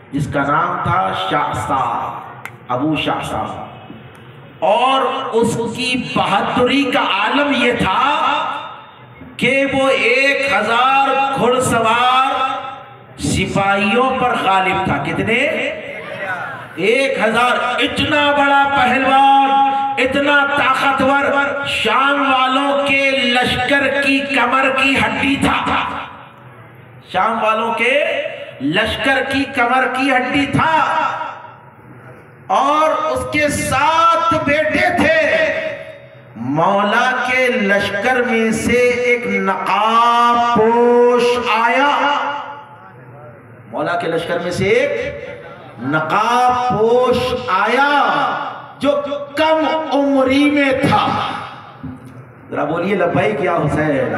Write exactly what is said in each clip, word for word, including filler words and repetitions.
جس کا نام تھا شعثا، ابو شعثا، اور اس کی بہادری کا عالم یہ تھا کہ وہ ایک ہزار گھڑ سوار سپاہیوں پر غالب تھا۔ کتنے؟ ایک ہزار۔ اتنا بڑا پہلوان، اتنا طاقتور، شام والوں کے لشکر کی کمر کی ہڈی تھا، شام والوں کے لشکر کی کمر کی ہڈی تھا، اور اس کے سات بیٹے تھے۔ مولا کے لشکر میں سے ایک نقاب پوش آیا، مولا کے لشکر میں سے ایک نقاب پوش آیا جو کم عمری میں تھا۔ ذرا بولیے لبیک یا حسین۔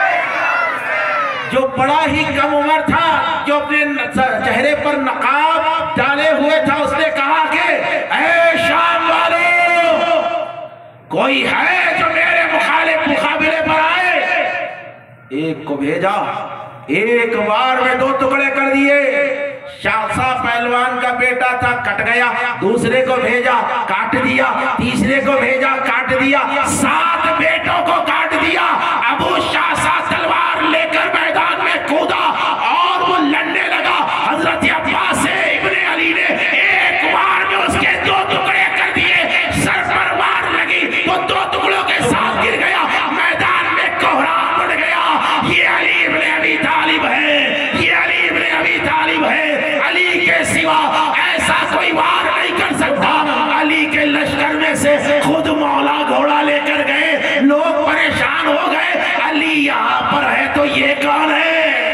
جو بڑا ہی کم عمر تھا، جو اپنے چہرے پر نقاب ڈالے ہوئے تھا، اس نے کہا کہ اے شام والوں، کوئی ہے جو میرے مخالف مقابلے پر آئے؟ ایک کو بھیجا، ایک بار میں دو ٹکڑے کر دیے۔ شعثا پہلوان کا بیٹا تھا، کٹ گیا۔ دوسرے کو بھیجا، کاٹ دیا۔ تیسرے کو بھیجا، کاٹ دیا۔ سات بیٹوں کو کاٹ دیا۔ ابو شعثا تلوار لے کر میدان میں کودا اور وہ لڑنے لگا۔ حضرت عباس ابن علی نے ایک بار میں اس کے دو ٹکڑے کر دیے، سر پر وار لگی، وہ دو ٹکڑوں کے ساتھ گر گیا، میدان میں کوہرام اڑ گیا۔ یہ علی ابن ابی طالب ہے، یہ علی ابن ابی طالب ہے۔ علی کے سوا ایسا کوئی وار نہیں کر سکتا۔ علی کے لشکر میں سے خود مولا گھوڑا لے کر گئے، لوگ پریشان ہو گئے، علی یہاں پر ہے تو یہ کون ہے؟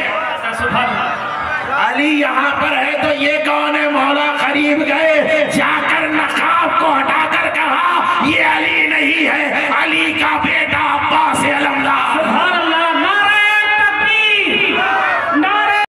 علی یہاں پر ہے تو یہ کون ہے؟ مولا قریب گئے، جا کر نقاب کو ہٹا کر کہا یہ علی نہیں ہے، علی کا بیٹا